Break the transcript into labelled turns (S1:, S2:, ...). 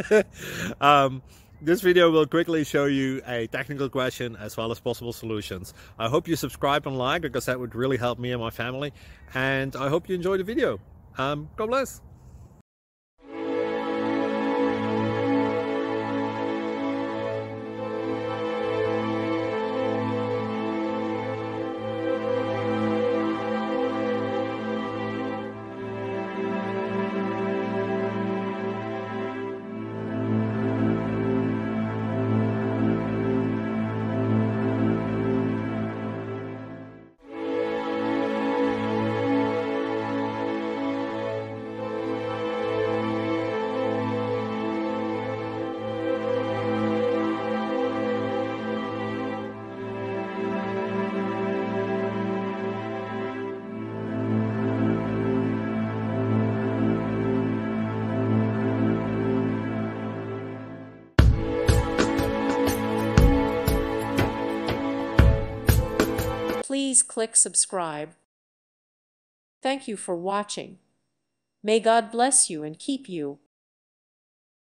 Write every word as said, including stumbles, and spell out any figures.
S1: um, this video will quickly show you a technical question as well as possible solutions. I hope you subscribe and like, because that would really help me and my family. And I hope you enjoy the video. Um, God bless.
S2: Please click subscribe. Thank you for watching. May God bless you and keep you.